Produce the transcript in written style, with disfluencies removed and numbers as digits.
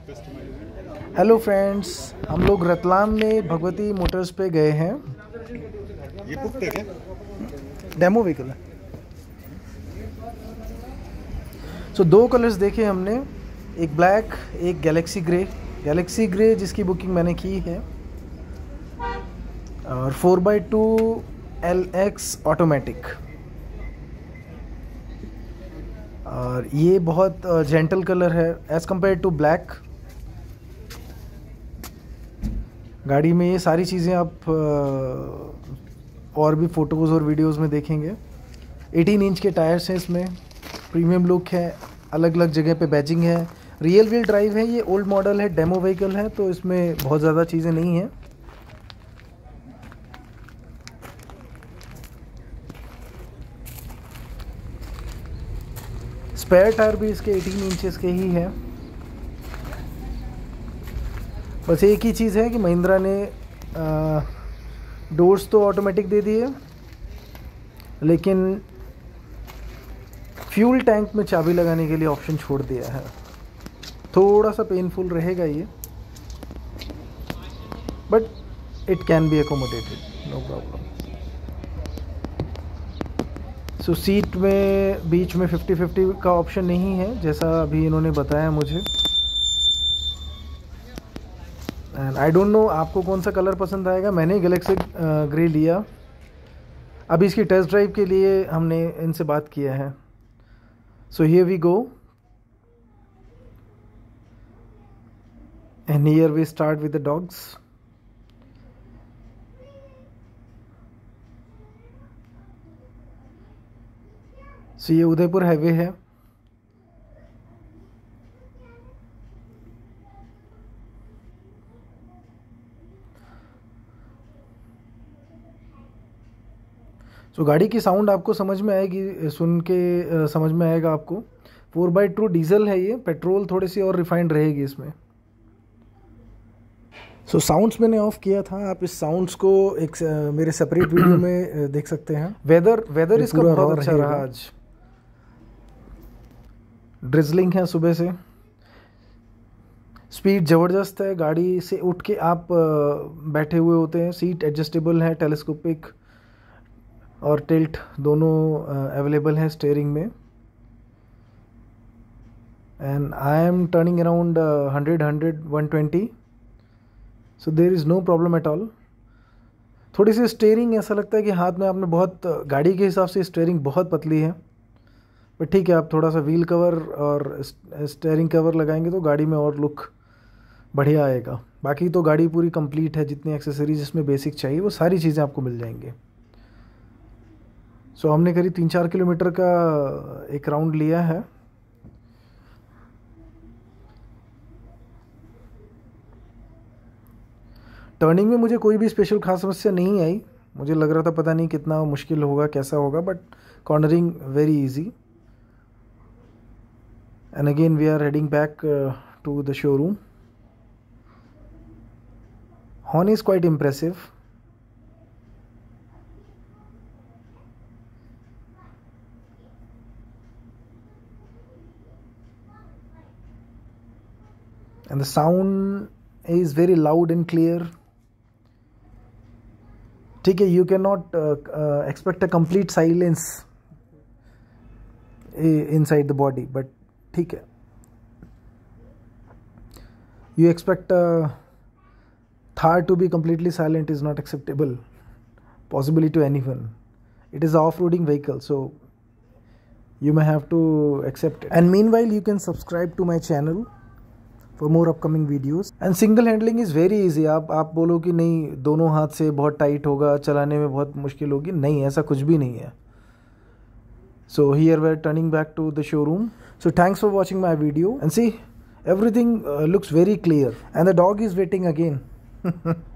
Hello friends, हम लोग रतलाम में भगवती मोटर्स पे गए हैं। ये बुक है क्या? डेमो व्हीकल है। सो दो कलर्स देखे हमने, एक ब्लैक एक गैलेक्सी ग्रे। गैलेक्सी ग्रे जिसकी बुकिंग मैंने की है, और 4x2 LX ऑटोमेटिक। और ये बहुत जेंटल कलर है एज़ कम्पेयर टू ब्लैक। गाड़ी में ये सारी चीज़ें आप और भी फ़ोटोज़ और वीडियोस में देखेंगे। 18 इंच के टायर्स हैं इसमें, प्रीमियम लुक है, अलग अलग जगह पे बैजिंग है, रियल व्हील ड्राइव है। ये ओल्ड मॉडल है, डेमो व्हीकल है, तो इसमें बहुत ज़्यादा चीज़ें नहीं हैं। स्पेयर टायर भी इसके 18 इंचेस के ही हैं। बस एक ही चीज़ है कि महिंद्रा ने डोर्स तो ऑटोमेटिक दे दिए, लेकिन फ्यूल टैंक में चाबी लगाने के लिए ऑप्शन छोड़ दिया है। थोड़ा सा पेनफुल रहेगा ये, but it can be accommodated, no problem. So seat में बीच में 50-50 का ऑप्शन नहीं है, जैसा अभी इन्होंने बताया मुझे। एंड आई डोंट नो आपको कौन सा कलर पसंद आएगा। मैंने गैलेक्सी ग्रे लिया। अभी इसकी टेस्ट ड्राइव के लिए हमने इनसे बात किया है। So here we go, and here we start with the dogs. So ये उदयपुर हाईवे है। सो गाड़ी की साउंड आपको समझ में आएगी, सुन के समझ में आएगा आपको। 4x2 डीजल है ये, पेट्रोल थोड़ी सी और रिफाइंड रहेगी इसमें। सो साउंड्स मैंने ऑफ किया था, आप इस साउंड्स को एक मेरे सेपरेट वीडियो में देख सकते हैं। वेदर इसका बहुत अच्छा रहा आज। ड्रिजलिंग है सुबह से, स्पीड ज़बरदस्त है। गाड़ी से उठ के आप बैठे हुए होते हैं। सीट एडजस्टेबल है, टेलीस्कोपिक और टिल्ट दोनों अवेलेबल है स्टीयरिंग में। And I am turning around 100-120, so there is no problem at all. थोड़ी सी स्टीयरिंग ऐसा लगता है कि हाथ में आपने बहुत, गाड़ी के हिसाब से स्टीयरिंग बहुत पतली है, बट ठीक है, आप थोड़ा सा व्हील कवर और स्टीयरिंग कवर लगाएंगे तो गाड़ी में और लुक बढ़िया आएगा। बाकी तो गाड़ी पूरी कंप्लीट है, जितनी एक्सेसरीज इसमें बेसिक चाहिए वो सारी चीज़ें आपको मिल जाएंगी। सो हमने करीब 3-4 किलोमीटर का एक राउंड लिया है। टर्निंग में मुझे कोई भी स्पेशल खास समस्या नहीं आई। मुझे लग रहा था पता नहीं कितना मुश्किल होगा, कैसा होगा, but cornering very easy. And again we are heading back to the showroom. Horn is quite impressive. And the sound is very loud and clear. ठीक है, you cannot expect a complete silence inside the body, but ठीक है, you expect Thar to be completely silent is not acceptable possibly to anyone. It is an off-roading vehicle, so you may have to accept it. And meanwhile you can subscribe to my channel for more upcoming videos. And single handling is very easy. आप बोलो कि नहीं दोनों हाथ से बहुत tight होगा, चलाने में बहुत मुश्किल होगी, नहीं, ऐसा कुछ भी नहीं है। So here we are turning back to the showroom. So thanks for watching my video, and see, everything looks very clear, and the dog is waiting again.